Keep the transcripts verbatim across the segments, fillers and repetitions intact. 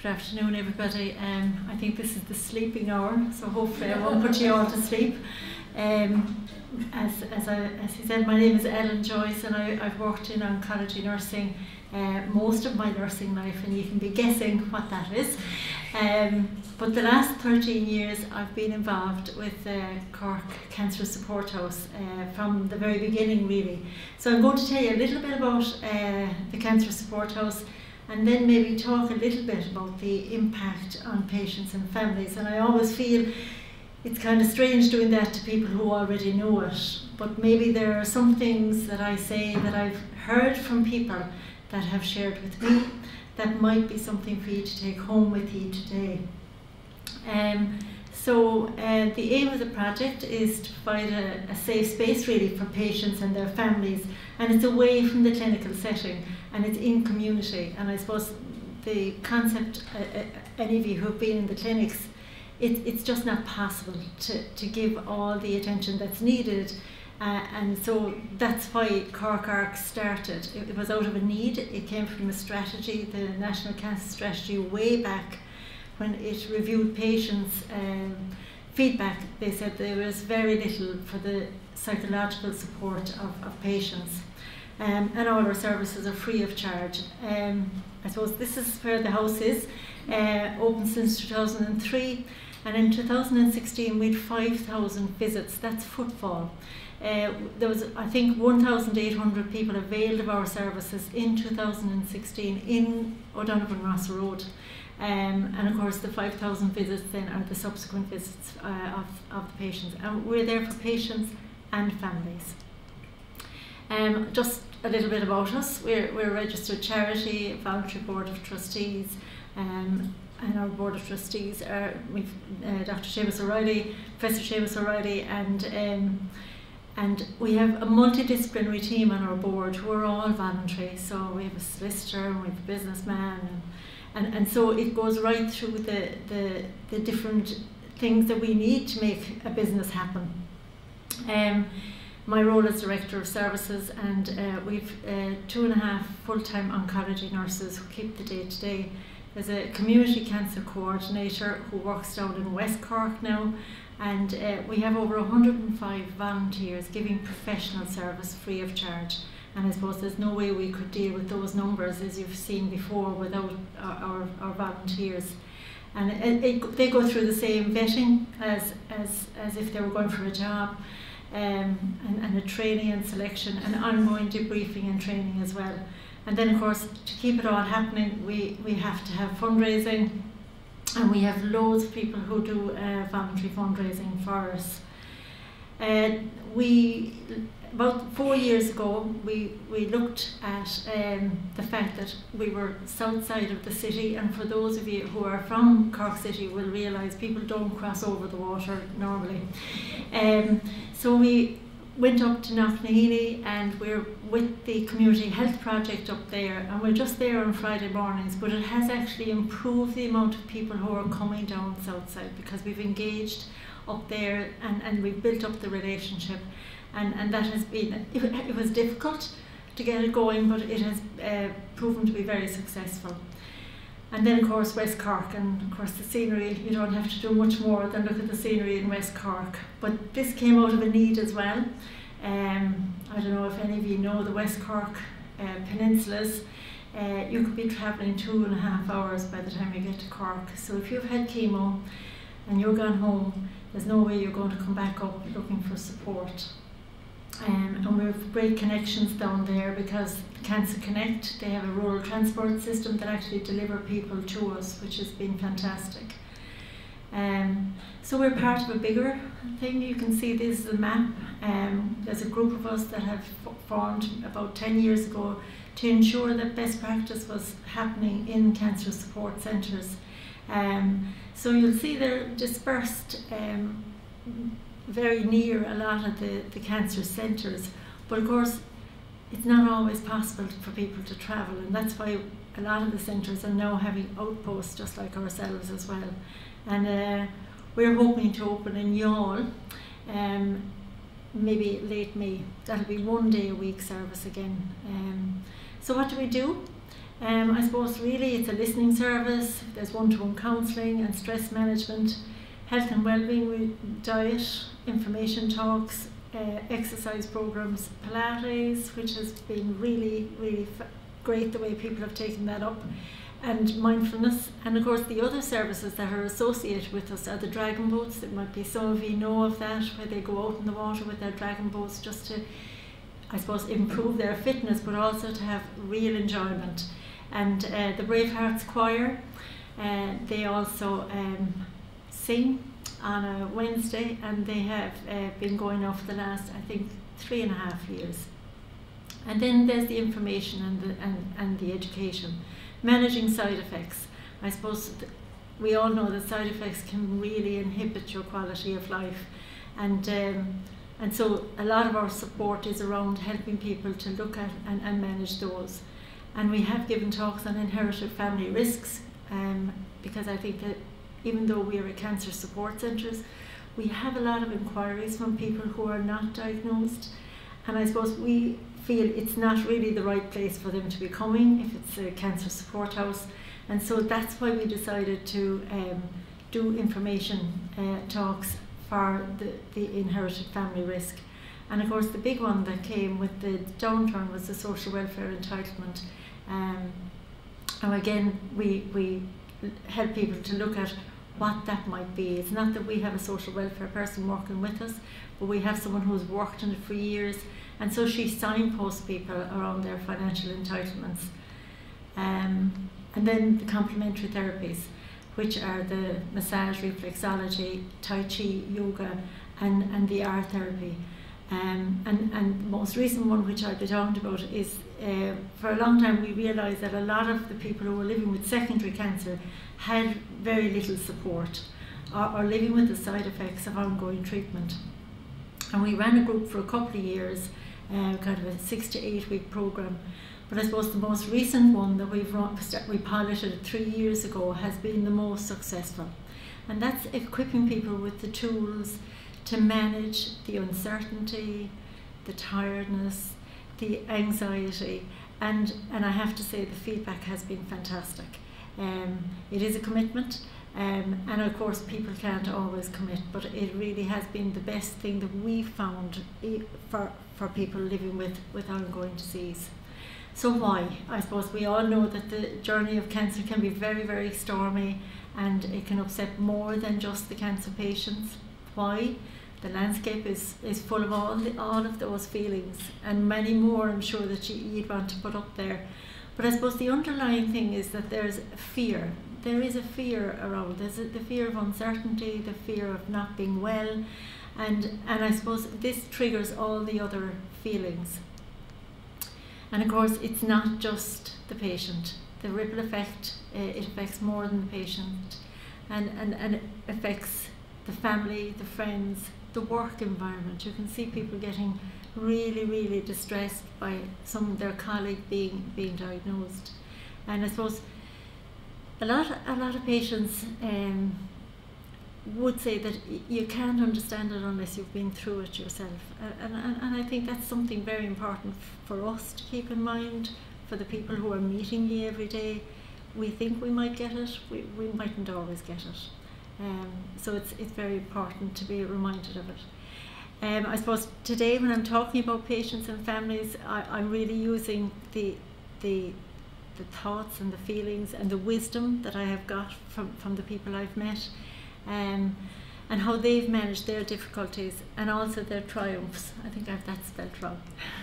afternoon, everybody. Um, I think this is the sleeping hour, so hopefully I won't put you all to sleep. Um, as, as, I, as he said, my name is Ellen Joyce, and I, I've worked in oncology nursing uh, most of my nursing life, and you can be guessing what that is. Um, but the last thirteen years I've been involved with uh, Cork Cancer Support House uh, from the very beginning, really. So I'm going to tell you a little bit about uh, the Cancer Support House, and then maybe talk a little bit about the impact on patients and families. And I always feel it's kind of strange doing that to people who already know it, but maybe there are some things that I say that I've heard from people that have shared with me that might be something for you to take home with you today. Um, so uh, the aim of the project is to provide a, a safe space really for patients and their families, and it's away from the clinical setting and it's in community. And I suppose the concept, uh, uh, any of you who have been in the clinics, it, it's just not possible to, to give all the attention that's needed. Uh, and so that's why Cork Arc started. It, it was out of a need. It came from a strategy, the National Cancer Strategy, way back when it reviewed patients' um, feedback. They said there was very little for the psychological support of, of patients. Um, and all our services are free of charge. Um, I suppose this is where the house is, uh, open since two thousand three, and in two thousand sixteen we had five thousand visits. That's footfall. Uh, there was, I think, one thousand eight hundred people availed of our services in two thousand sixteen in O'Donovan Ross Road. Um, and of course the five thousand visits then are the subsequent visits uh, of, of the patients. And we're there for patients and families. Um, just a little bit about us. We're, we're a registered charity, a voluntary board of trustees, um, and our board of trustees are we've, uh, Doctor Seamus O'Reilly, Professor Seamus O'Reilly, and um, and we have a multidisciplinary team on our board who are all voluntary. So we have a solicitor, and we have a businessman, and, and, and so it goes right through the, the, the different things that we need to make a business happen. Um, My role as Director of Services, and uh, we've uh, two and a half full-time oncology nurses who keep the day-to-day. There's a community cancer coordinator who works down in West Cork now, and uh, we have over one hundred and five volunteers giving professional service free of charge. And I suppose there's no way we could deal with those numbers, as you've seen before, without our, our, our volunteers. And it, it, they go through the same vetting as, as, as if they were going for a job. Um, and, and a training and selection and ongoing debriefing and training as well. And then of course, to keep it all happening, we, we have to have fundraising, and we have loads of people who do uh, voluntary fundraising for us. Uh, we, about four years ago, we, we looked at um, the fact that we were south side of the city, and for those of you who are from Cork City will realise people don't cross over the water normally. Um, so we went up to Knocknaheeny, and we're with the Community Health Project up there, and we're just there on Friday mornings, but it has actually improved the amount of people who are coming down south side, because we've engaged up there and, and we've built up the relationship. And, and that has been, it, it was difficult to get it going, but it has uh, proven to be very successful. And then of course West Cork, and of course the scenery, you don't have to do much more than look at the scenery in West Cork. But this came out of a need as well. Um, I don't know if any of you know the West Cork uh, peninsulas. Uh, you could be travelling two and a half hours by the time you get to Cork. So if you've had chemo and you're gone home, there's no way you're going to come back up looking for support. Um, and we have great connections down there, because Cancer Connect, they have a rural transport system that actually deliver people to us, which has been fantastic. Um, so we're part of a bigger thing. You can see this is a map. Um, there's a group of us that have formed about ten years ago to ensure that best practice was happening in cancer support centres. Um, so you'll see they're dispersed um, very near a lot of the, the cancer centres, but of course it's not always possible for people to travel, and that's why a lot of the centres are now having outposts just like ourselves as well. And uh, we're hoping to open in Youghal, um, maybe late May. That'll be one day a week service again. Um, so what do we do? Um, I suppose really it's a listening service. There's one-to-one counselling and stress management, health and wellbeing, diet, information talks, uh, exercise programs, Pilates, which has been really, really f great the way people have taken that up, and mindfulness. And of course the other services that are associated with us are the dragon boats. There might be some of you know of that, where they go out in the water with their dragon boats just to, I suppose, improve their fitness, but also to have real enjoyment. And uh, the Brave Hearts Choir, uh, they also um, sing on a Wednesday, and they have uh, been going on for the last, I think, three and a half years. And then there's the information and the, and, and the education. Managing side effects. I suppose we all know that side effects can really inhibit your quality of life. And um, and so a lot of our support is around helping people to look at and, and manage those. And we have given talks on inherited family risks, um, because I think that even though we are a cancer support centres, we have a lot of inquiries from people who are not diagnosed. And I suppose we feel it's not really the right place for them to be coming if it's a cancer support house. And so that's why we decided to um, do information uh, talks for the, the inherited family risk. And of course the big one that came with the downturn was the social welfare entitlement. Um, and again, we, we help people to look at what that might be. It's not that we have a social welfare person working with us, but we have someone who's worked in it for years, and so she signposts people around their financial entitlements. Um, and then the complementary therapies, which are the massage, reflexology, tai chi, yoga, and, and the art therapy. Um, and, and the most recent one, which I'll be talking about, is uh, for a long time we realised that a lot of the people who were living with secondary cancer had very little support, or, or living with the side effects of ongoing treatment. And we ran a group for a couple of years, uh, kind of a six to eight week programme. But I suppose the most recent one that we've run, we piloted three years ago, has been the most successful. And that's equipping people with the tools to manage the uncertainty, the tiredness, the anxiety, and, and I have to say the feedback has been fantastic. Um, it is a commitment, um, and of course people can't always commit, but it really has been the best thing that we've found for, for people living with, with ongoing disease. So why? I suppose we all know that the journey of cancer can be very, very stormy, and it can upset more than just the cancer patients. Why? The landscape is, is full of all, the, all of those feelings, and many more I'm sure that you, you'd want to put up there. But I suppose the underlying thing is that there's fear. There is a fear around. There's a, the fear of uncertainty, the fear of not being well, and, and I suppose this triggers all the other feelings. And of course it's not just the patient. The ripple effect, uh, it affects more than the patient, and, and, and it affects the family, the friends, the work environment. You can see people getting really, really distressed by some of their colleague being being diagnosed. And I suppose a lot, a lot of patients um, would say that you can't understand it unless you've been through it yourself. And, and, and I think that's something very important for us to keep in mind, for the people who are meeting you every day. We think we might get it, we, we mightn't always get it. Um, so it's, it's very important to be reminded of it. Um, I suppose today when I'm talking about patients and families, I, I'm really using the, the, the thoughts and the feelings and the wisdom that I have got from, from the people I've met, um, and how they've managed their difficulties and also their triumphs. I think I've that spelled wrong.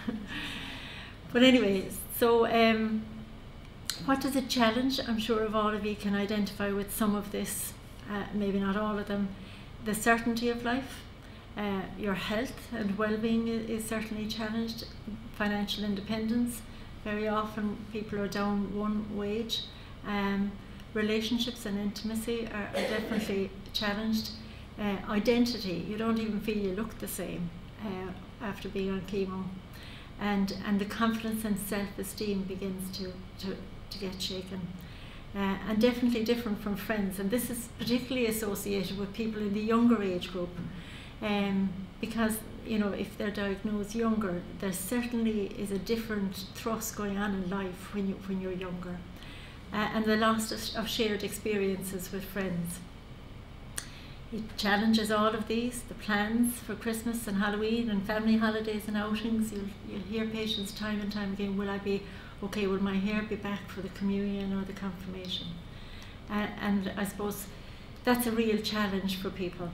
But anyway, so um, what does it challenge? I'm sure of all of you can identify with some of this. Uh, maybe not all of them. The certainty of life, uh, your health and well-being is, is certainly challenged. Financial independence, very often people are down one wage. Um, relationships and intimacy are, are definitely challenged. Uh, identity, you don't even feel you look the same uh, after being on chemo. And, and the confidence and self-esteem begins to, to, to get shaken. Uh, and definitely different from friends, and this is particularly associated with people in the younger age group, um, because you know, if they're diagnosed younger, there certainly is a different thrust going on in life when, you, when you're younger. Uh, and the loss of, of shared experiences with friends. It challenges all of these, the plans for Christmas and Halloween and family holidays and outings. You'll, you'll hear patients time and time again, will I be okay, will my hair be back for the communion or the confirmation? Uh, and I suppose that's a real challenge for people.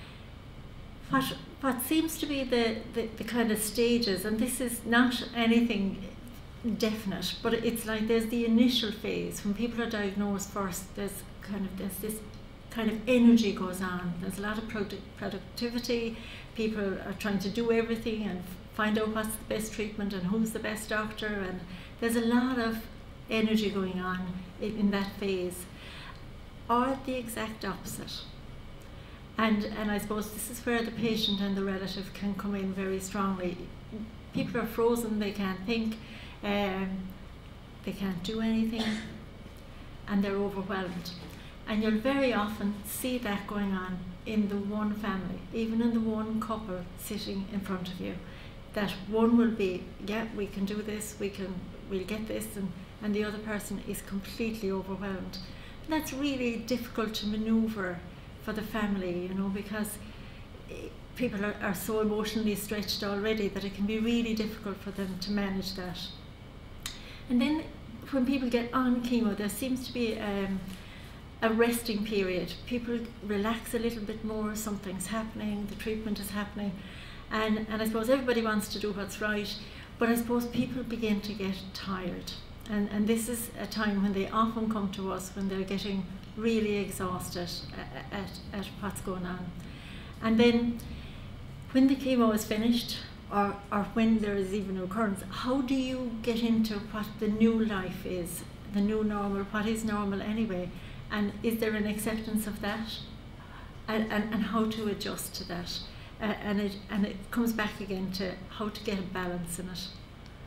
What, what seems to be the, the, the kind of stages, and this is not anything definite, but it's like there's the initial phase. When people are diagnosed first, there's kind of there's this kind of energy goes on. There's a lot of product, productivity. People are trying to do everything and find out what's the best treatment and who's the best doctor, and there's a lot of energy going on in, in that phase. Or the exact opposite. And, and I suppose this is where the patient and the relative can come in very strongly. People are frozen, they can't think, um, they can't do anything, and they're overwhelmed. And you'll very often see that going on in the one family, even in the one couple sitting in front of you. That one will be, yeah, we can do this, we can, we'll get this, and, and the other person is completely overwhelmed. And that's really difficult to maneuver for the family, you know, because people are, are so emotionally stretched already that it can be really difficult for them to manage that. And then when people get on chemo, there seems to be um, a resting period. People relax a little bit more, something's happening, the treatment is happening, and, and I suppose everybody wants to do what's right, but I suppose people begin to get tired. And, and this is a time when they often come to us when they're getting really exhausted at, at, at what's going on. And then when the chemo is finished, or, or when there is even a recurrence, how do you get into what the new life is, the new normal, what is normal anyway? And is there an acceptance of that? And, and, and how to adjust to that? Uh, and, it, and it comes back again to how to get a balance in it.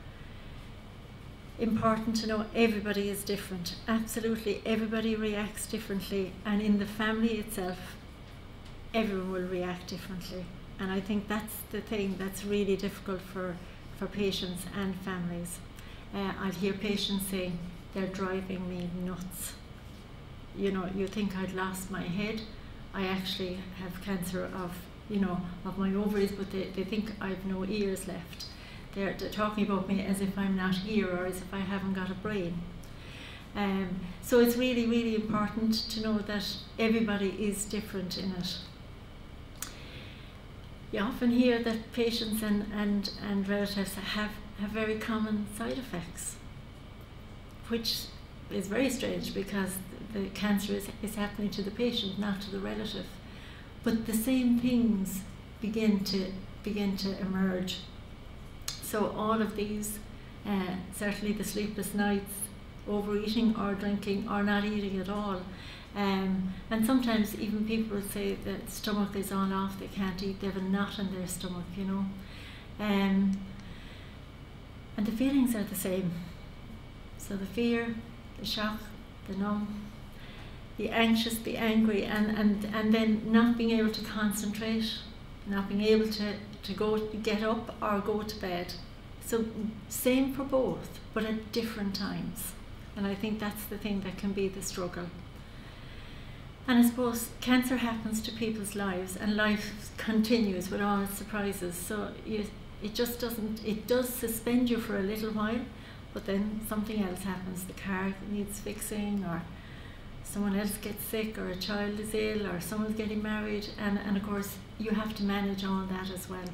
Important to know everybody is different. Absolutely, everybody reacts differently, and in the family itself, everyone will react differently. And I think that's the thing that's really difficult for, for patients and families. Uh, I'll hear patients saying, they're driving me nuts. You know, you think I'd lost my head. I actually have cancer of, you know, of my ovaries, but they, they think I've no ears left. They're, they're talking about me as if I'm not here or as if I haven't got a brain. Um, so it's really, really important to know that everybody is different in it. You often hear that patients and, and, and relatives have, have very common side effects, which is very strange because the cancer is, is happening to the patient, not to the relative. But the same things begin to, begin to emerge. So all of these, uh, certainly the sleepless nights, overeating or drinking or not eating at all. Um, and sometimes even people will say that the stomach is all off, they can't eat, they have a knot in their stomach, you know. Um, and the feelings are the same. So the fear, the shock, the numb, the anxious, the angry, and, and, and then not being able to concentrate, not being able to, to go get up or go to bed. So same for both, but at different times. And I think that's the thing that can be the struggle. And I suppose cancer happens to people's lives, and life continues with all its surprises. So you, it just doesn't, it does suspend you for a little while, but then something else happens. The car needs fixing, or someone else gets sick, or a child is ill, or someone's getting married, and, and of course you have to manage all that as well.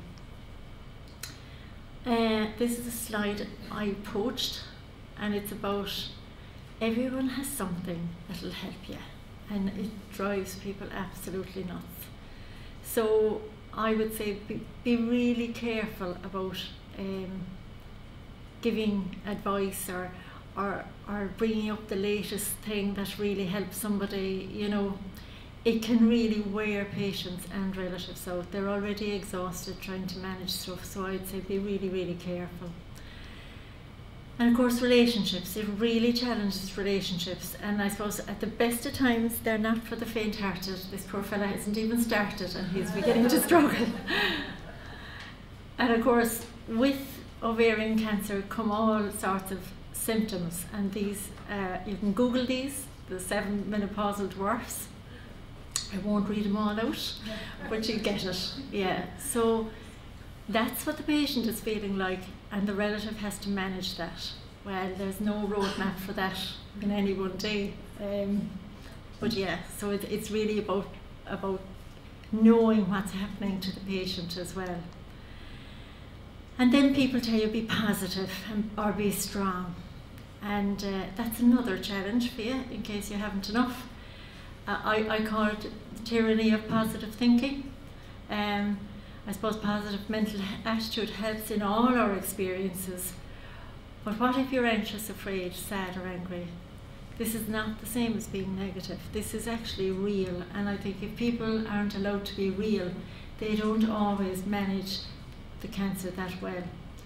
Uh, this is a slide I poached, and it's about everyone has something that'll help you, and it drives people absolutely nuts. So I would say be, be really careful about um, giving advice or, or, or bringing up the latest thing that really helps somebody. You know, it can really wear patients and relatives out. They're already exhausted trying to manage stuff, so I'd say be really, really careful. And of course relationships, it really challenges relationships, and I suppose at the best of times they're not for the faint-hearted. This poor fella hasn't even started and he's beginning to struggle. And of course, with ovarian cancer come all sorts of symptoms, and these, uh, you can Google these, the seven menopausal dwarfs. I won't read them all out, but you get it. Yeah. So that's what the patient is feeling like, and the relative has to manage that. Well, there's no roadmap for that in any one day. Um, but yeah, so it, it's really about about knowing what's happening to the patient as well. And then people tell you be positive and, or be strong. And uh, that's another challenge for you, in case you haven't enough. Uh, I, I call it the tyranny of positive thinking. Um, I suppose positive mental attitude helps in all our experiences. But what if you're anxious, afraid, sad or angry? This is not the same as being negative. This is actually real. And I think if people aren't allowed to be real, they don't always manage the cancer that well.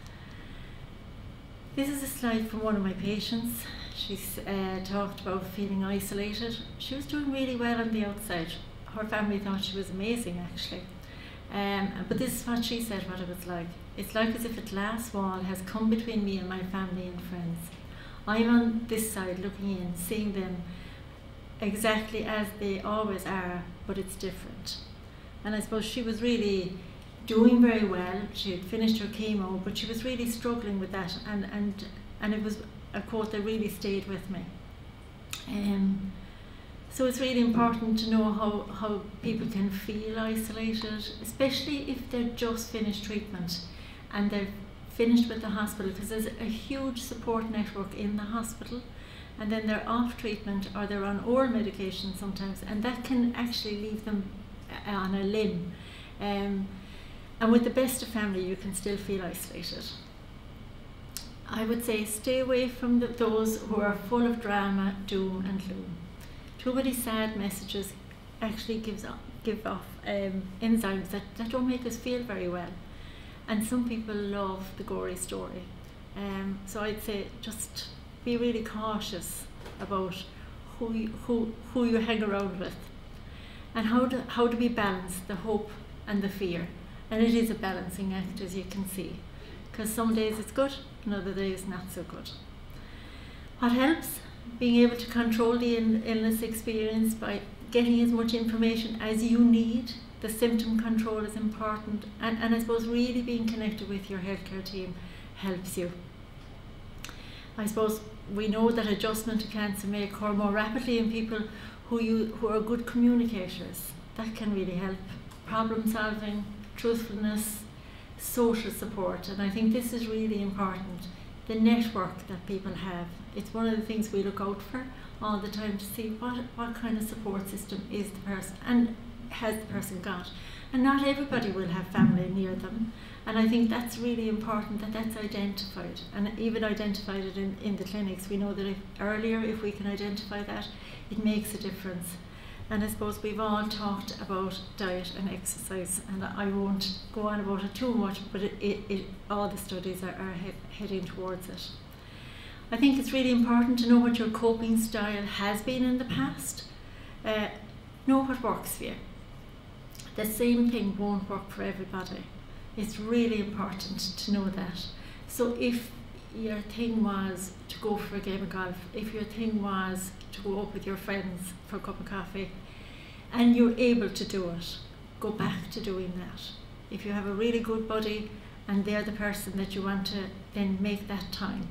This is a slide from one of my patients. She's uh, talked about feeling isolated. She was doing really well on the outside. Her family thought she was amazing, actually. Um, but this is what she said, what it was like. It's like as if a glass wall has come between me and my family and friends. I'm on this side looking in, seeing them exactly as they always are, but it's different. And I suppose she was really doing very well. She had finished her chemo, but she was really struggling with that, and, and, and it was a quote that really stayed with me. Um, so it's really important to know how, how people can feel isolated, especially if they're just finished treatment and they're finished with the hospital, because there's a huge support network in the hospital, and then they're off treatment or they're on oral medication sometimes, and that can actually leave them on a limb. Um, and with the best of family, you can still feel isolated. I would say stay away from the, those who are full of drama, doom and gloom. Too many sad messages actually gives off, give off um, enzymes that, that don't make us feel very well. And some people love the gory story. Um, so I'd say just be really cautious about who you, who, who you hang around with, and how to, how do we balance the hope and the fear. And it is a balancing act, as you can see, because some days it's good and other days not so good. What helps? Being able to control the ill illness experience by getting as much information as you need. The symptom control is important, and, and I suppose really being connected with your healthcare team helps you. I suppose we know that adjustment to cancer may occur more rapidly in people who, you, who are good communicators. That can really help. Problem solving, truthfulness, social support, and I think this is really important. The network that people have, it's one of the things we look out for all the time to see what, what kind of support system is the person and has the person got. And not everybody will have family near them, and I think that's really important that that's identified, and even identified it in, in the clinics. We know that if, earlier if we can identify that, it makes a difference. And I suppose we've all talked about diet and exercise, and I won't go on about it too much, but it, it, it, all the studies are, are he heading towards it. I think it's really important to know what your coping style has been in the past. Uh, know what works for you. The same thing won't work for everybody. It's really important to know that. So if your thing was to go for a game of golf, if your thing was to go up with your friends for a cup of coffee, and you're able to do it, go back to doing that. If you have a really good buddy and they're the person that you want to, then make that time.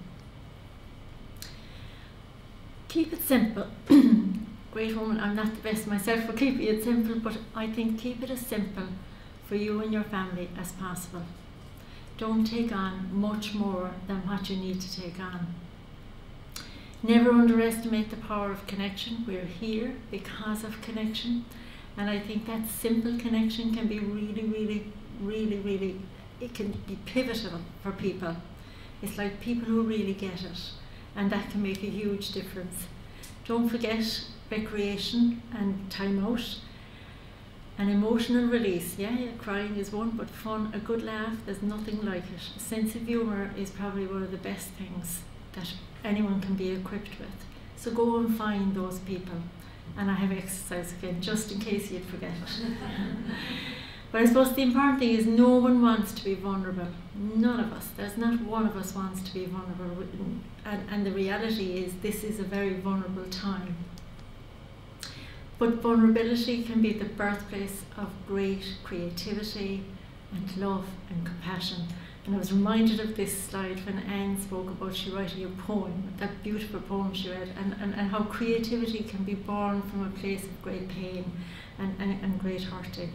Keep it simple. Great woman, I'm not the best myself for keeping it simple, but I think keep it as simple for you and your family as possible. Don't take on much more than what you need to take on. Never underestimate the power of connection. We're here because of connection, and I think that simple connection can be really, really, really, really, it can be pivotal for people. It's like people who really get it, and that can make a huge difference. Don't forget recreation and time out. An emotional release. Yeah, yeah, crying is one, but fun, a good laugh, there's nothing like it. A sense of humour is probably one of the best things that anyone can be equipped with. So go and find those people. And I have exercise again, just in case you'd forget it. But I suppose the important thing is no one wants to be vulnerable. None of us. There's not one of us wants to be vulnerable. And, and the reality is this is a very vulnerable time. But vulnerability can be the birthplace of great creativity and love and compassion. And I was reminded of this slide when Anne spoke about she writing a poem, that beautiful poem she read, and, and, and how creativity can be born from a place of great pain and, and, and great hurting.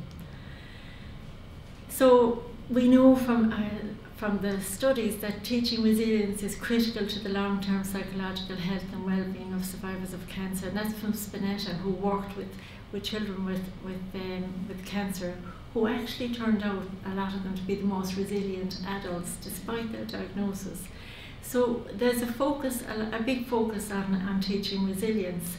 So we know from, uh, from the studies that teaching resilience is critical to the long-term psychological health and well-being of survivors of cancer. And that's from Spinetta, who worked with, with children with, with, um, with cancer, who actually turned out, a lot of them, to be the most resilient adults despite their diagnosis. So there's a focus, a, a big focus on, on teaching resilience.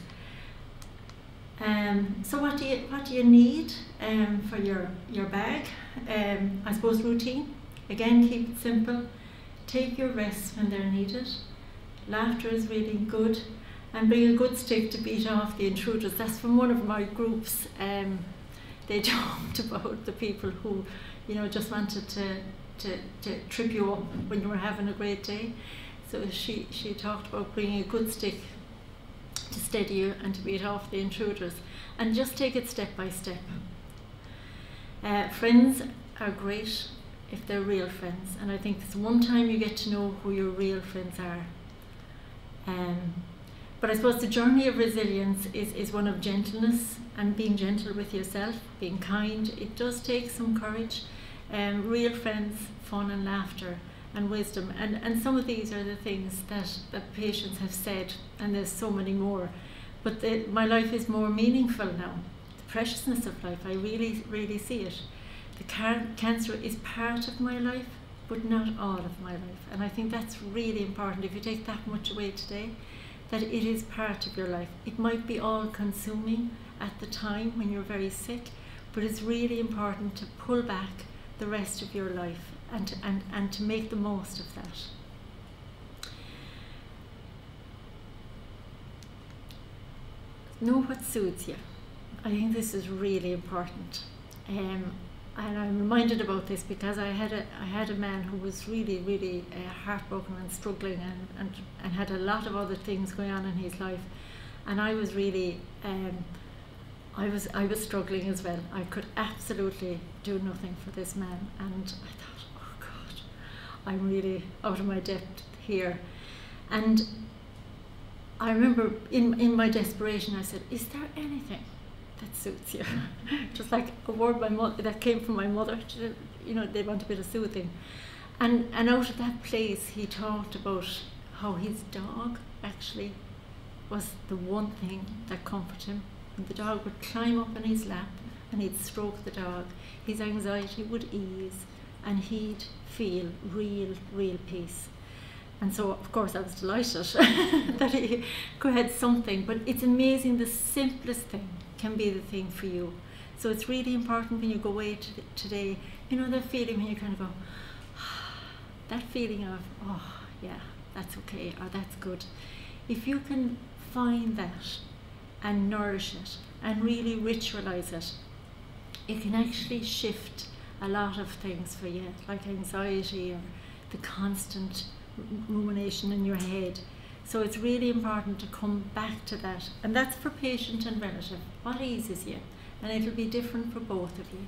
Um, so what do you what do you need um, for your your bag? Um, I suppose routine. Again, keep it simple. Take your rests when they're needed. Laughter is really good, and bring a good stick to beat off the intruders. That's from one of my groups. Um, they talked about the people who, you know, just wanted to to to trip you up when you were having a great day. So she she talked about bringing a good stick to steady you and to beat off the intruders, and just take it step by step. Uh, friends are great if they're real friends, and I think it's one time you get to know who your real friends are. Um, but I suppose the journey of resilience is, is one of gentleness and being gentle with yourself, being kind. It does take some courage, um, real friends, fun and laughter and wisdom, and, and some of these are the things that, that patients have said, and there's so many more. But the, my life is more meaningful now. The preciousness of life, I really, really see it. The car cancer is part of my life, but not all of my life. And I think that's really important. If you take that much away today, that it is part of your life. It might be all consuming at the time when you're very sick, but it's really important to pull back the rest of your life and to, and, and to make the most of that. Know what soothes you. I think this is really important. Um, and I'm reminded about this because I had a, I had a man who was really, really uh, heartbroken and struggling and, and, and had a lot of other things going on in his life. And I was really, um, I was, I was struggling as well. I could absolutely do nothing for this man. And I thought, oh God, I'm really out of my depth here. And I remember in, in my desperation, I said, is there anything that suits you? Just like a word my mo that came from my mother, to, you know, they want a bit of soothing. And, and out of that place, he talked about how his dog actually was the one thing that comforted him. And the dog would climb up in his lap and he'd stroke the dog. His anxiety would ease and he'd feel real, real peace. And so, of course, I was delighted that he could have something. But it's amazing, the simplest thing can be the thing for you. So it's really important when you go away to today, you know, that feeling when you kind of go, that feeling of, oh, yeah, that's okay, or that's good. If you can find that and nourish it and really ritualize it, it can actually shift a lot of things for you, like anxiety or the constant rumination in your head. So it's really important to come back to that, and that's for patient and relative. What eases you? And it'll be different for both of you.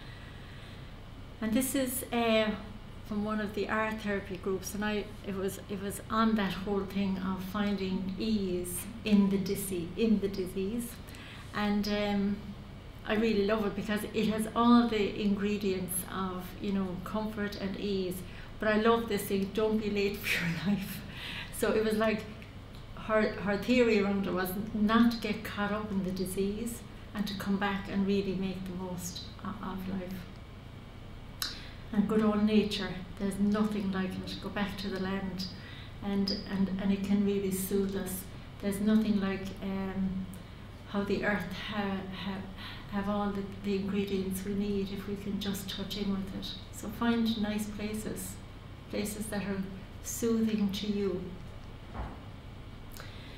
And this is uh, from one of the art therapy groups, and I it was it was on that whole thing of finding ease in the disease, in the disease, and um, I really love it because it has all the ingredients of, you know, comfort and ease. But I love this thing, don't be late for your life. So it was like her, her theory around it was not to get caught up in the disease and to come back and really make the most of, of life. And good old nature, there's nothing like it. Go back to the land and, and, and it can really soothe us. There's nothing like um, how the earth ha, ha, have all the, the ingredients we need if we can just touch in with it. So find nice places, places that are soothing to you.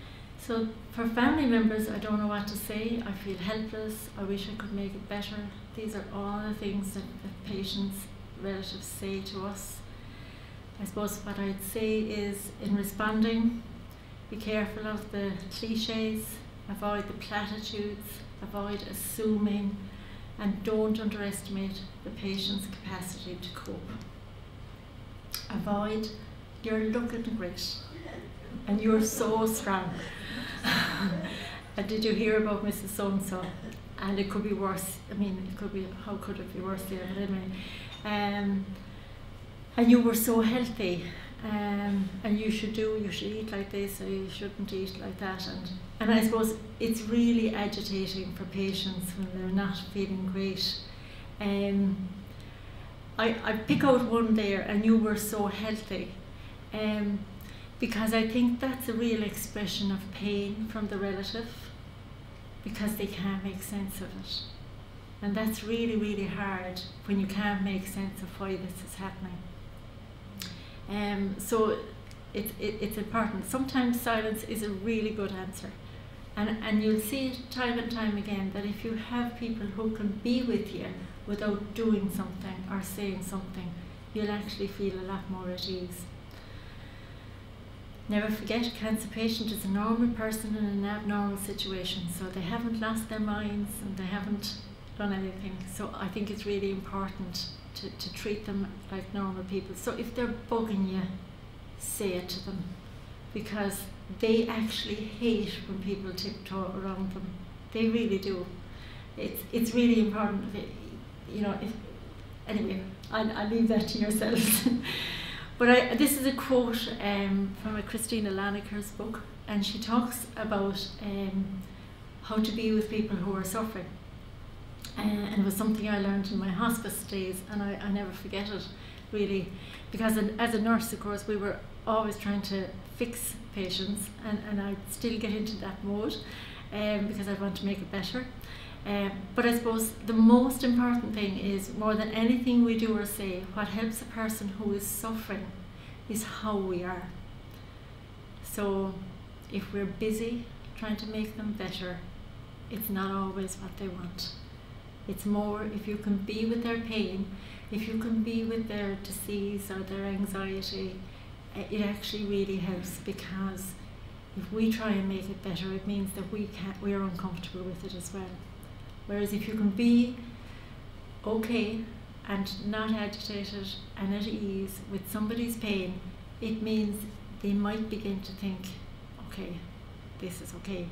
So for family members, I don't know what to say. I feel helpless. I wish I could make it better. These are all the things that, that patients, relatives say to us. I suppose what I'd say is, in responding, be careful of the cliches, avoid the platitudes, avoid assuming, and don't underestimate the patient's capacity to cope. Avoid, you're looking great, and you're so strong. And did you hear about Missus So-and-so? And it could be worse. I mean, it could be, how could it be worse there? But anyway, um, and you were so healthy, um, and you should do, you should eat like this, or you shouldn't eat like that. And, and I suppose it's really agitating for patients when they're not feeling great. Um, I, I pick out one there, and you were so healthy. Um, because I think that's a real expression of pain from the relative, because they can't make sense of it. And that's really, really hard when you can't make sense of why this is happening. Um, so it, it, it's important. Sometimes silence is a really good answer. And, and you'll see it time and time again, that if you have people who can be with you without doing something or saying something, you'll actually feel a lot more at ease. Never forget, a cancer patient is a normal person in an abnormal situation, so they haven't lost their minds and they haven't done anything. So I think it's really important to, to treat them like normal people. So if they're bugging you, say it to them, because they actually hate when people tiptoe around them. They really do. It's it's really important. You know. If, anyway, I'll, I'll leave that to yourselves. But I, this is a quote um, from a Christina Laniker's book, and she talks about um, how to be with people who are suffering. Uh, and it was something I learned in my hospice days, and I, I never forget it, really. Because an, as a nurse, of course, we were always trying to fix patients, and, and I still get into that mode um, because I want to make it better. Um, but I suppose the most important thing is, more than anything we do or say, what helps a person who is suffering is how we are. So if we're busy trying to make them better, it's not always what they want. It's more if you can be with their pain, if you can be with their disease or their anxiety, it actually really helps, because if we try and make it better, it means that we can't, we're uncomfortable with it as well. Whereas if you can be okay and not agitated and at ease with somebody's pain, it means they might begin to think, okay, this is okay.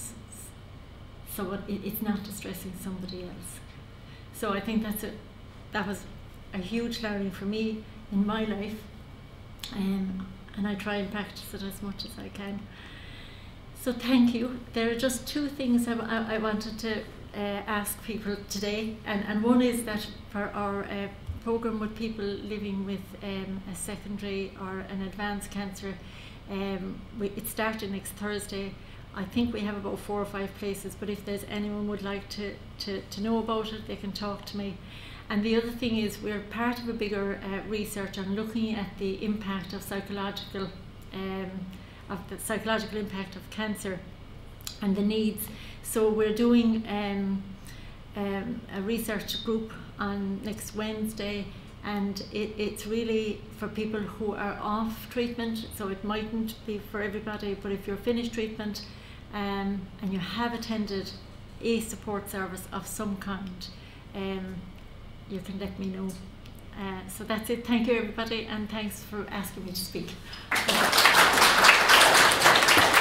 So it, it's not distressing somebody else. So I think that's a, that was a huge learning for me in my life, um, and I try and practice it as much as I can. So thank you. There are just two things I, I, I wanted to Uh, ask people today, and, and one is that for our uh, program with people living with um, a secondary or an advanced cancer, um, we, it's starting next Thursday. I think we have about four or five places, but if there's anyone would like to, to, to know about it, they can talk to me. And the other thing is, we're part of a bigger uh, research on looking at the impact of psychological um, of the psychological impact of cancer and the needs. So we're doing um, um, a research group on next Wednesday, and it, it's really for people who are off treatment, so it mightn't be for everybody, but if you're finished treatment um, and you have attended a support service of some kind, um, you can let me know. Uh, so that's it. Thank you everybody, and thanks for asking me to speak.